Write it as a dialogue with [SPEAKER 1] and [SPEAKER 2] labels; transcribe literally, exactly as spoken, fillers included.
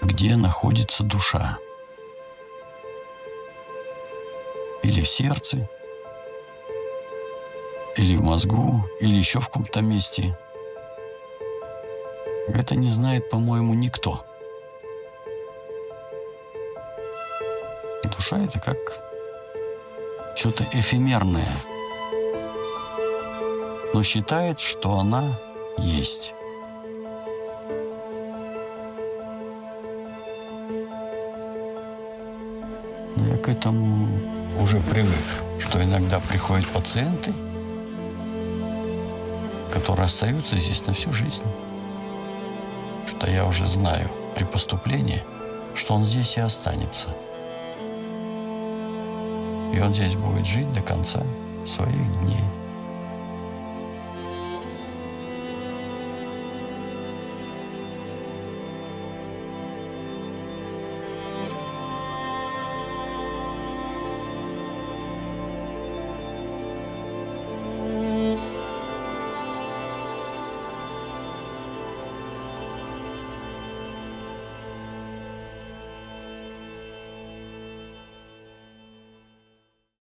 [SPEAKER 1] где находится душа. Или в сердце, или в мозгу, или еще в каком-то месте. Это не знает, по-моему, никто. Душа — это как что-то эфемерное, но считает, что она есть. Но я к этому уже привык, что иногда приходят пациенты, которые остаются здесь на всю жизнь. Что я уже знаю при поступлении, что он здесь и останется. И он здесь будет жить до конца своих дней.